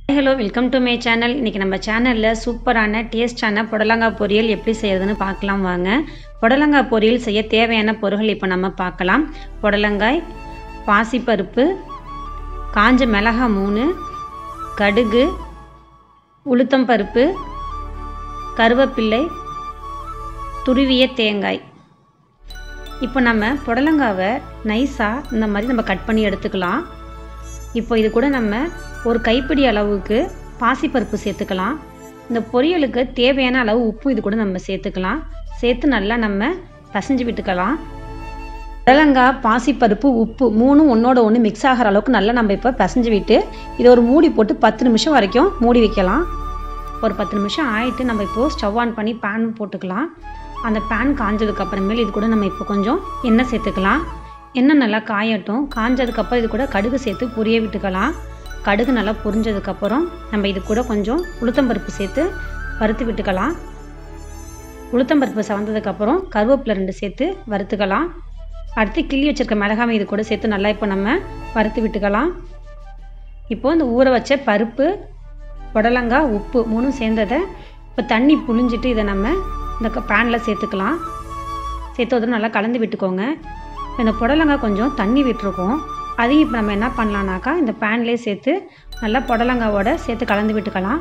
Hello welcome to my channel. இன்றைக்கி நம்ம சேனலில் சூப்பரான டேஸ்டான புடலங்காய் பொரியல் எப்படி செய்கிறதுன்னு பார்க்கலாம் வாங்க. புடலங்காய் பொரியல் செய்ய தேவையான பொருட்கள் இப்போ நம்ம பார்க்கலாம். புடலங்காய், பாசிப்பருப்பு, காஞ்ச மிளகாய் 3, கடுகு, உளுத்தம்பருப்பு, கருவேப்பிள்ளை, துருவிய தேங்காய். இப்போ நம்ம புடலங்காவை நைஸாக இந்த மாதிரி நம்ம கட் பண்ணி எடுத்துக்கலாம். இப்போ இது கூட நம்ம ஒரு கைப்பிடி அளவுக்கு பாசிப்பருப்பு சேர்த்துக்கலாம். இந்த பொரியலுக்கு தேவையான அளவு உப்பு இது கூட நம்ம சேர்த்துக்கலாம். சேர்த்து நல்லா நம்ம பசைஞ்சு விட்டுக்கலாம். புடலங்காய், பாசிப்பருப்பு, உப்பு 3 ஒன்றோட ஒன்று மிக்ஸ் ஆகிற அளவுக்கு நல்லா நம்ம இப்போ பசைஞ்சு விட்டு இதை ஒரு மூடி போட்டு 10 நிமிஷம் வரைக்கும் மூடி வைக்கலாம். ஒரு 10 நிமிஷம் ஆகிட்டு நம்ம இப்போது ஸ்டவ் ஆன் பண்ணி பேன் போட்டுக்கலாம். அந்த பேன் காஞ்சதுக்கப்புறமேல் இது கூட நம்ம இப்போ கொஞ்சம் எண்ணெய் சேர்த்துக்கலாம். எண்ணெய் நல்லா காயட்டும். காஞ்சதுக்கப்புறம் இது கூட கடுகு சேர்த்து பொரிய விட்டுக்கலாம். கடுகு நல்லா பொரிஞ்சதுக்கப்புறம் நம்ம இது கூட கொஞ்சம் உளுத்தம்பருப்பு சேர்த்து வறுத்து விட்டுக்கலாம். உளுத்தம்பருப்பு சவந்ததுக்கப்புறம் கருவேப்பிலை 2 சேர்த்து வறுத்துக்கலாம். அடுத்து கிள்ளி வச்சுருக்க மிளகாய் இது கூட சேர்த்து நல்லா இப்போ நம்ம வறுத்து விட்டுக்கலாம். இப்போது இந்த ஊற வச்ச பருப்பு, புடலங்காய், உப்பு 3 சேர்ந்ததை இப்போ தண்ணி புழிஞ்சிட்டு இதை நம்ம இந்த பேனில் சேர்த்துக்கலாம். சேர்த்து நல்லா கலந்து விட்டுக்கோங்க. இந்த புடலங்காய் கொஞ்சம் தண்ணி விட்டுருக்கோம். அதையும் இப்போ நம்ம என்ன பண்ணலான்னாக்கா இந்த பேன்லேயே சேர்த்து நல்லா புடலங்காவோட சேர்த்து கலந்து விட்டுக்கலாம்.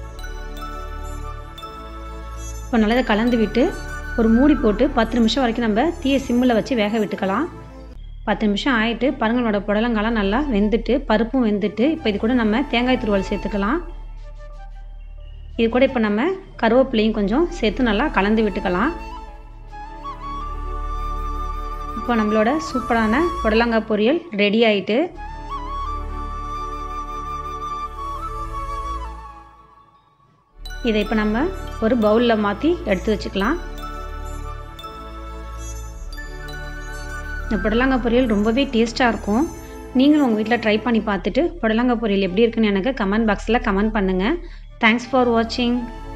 இப்போ நல்லா இதை கலந்து விட்டு ஒரு மூடி போட்டு 10 நிமிஷம் வரைக்கும் நம்ம தீயை சிம்மில் வச்சு வேக விட்டுக்கலாம். 10 நிமிஷம் ஆகிட்டு பாருங்களோட புடலங்காலாம் நல்லா வெந்துட்டு பருப்பும் வெந்துட்டு இப்போ இது கூட நம்ம தேங்காய் துருவல் சேர்த்துக்கலாம். இது கூட இப்போ நம்ம கருவேப்பிலையும் கொஞ்சம் சேர்த்து நல்லா கலந்து விட்டுக்கலாம். இப்போ நம்மளோட சூப்பரான புடலங்காய் பொரியல் ரெடி ஆயிட்டு. இதை இப்போ நம்ம ஒரு பவுலில் மாற்றி எடுத்து வச்சுக்கலாம். இந்த புடலங்காய் பொரியல் ரொம்பவே டேஸ்ட்டாக இருக்கும். நீங்களும் உங்கள் வீட்டில் ட்ரை பண்ணி பார்த்துட்டு புடலங்காய் பொரியல் எப்படி இருக்குன்னு எனக்கு கமெண்ட் பாக்ஸில் கமெண்ட் பண்ணுங்கள். தேங்க்ஸ் ஃபார் வாட்சிங்.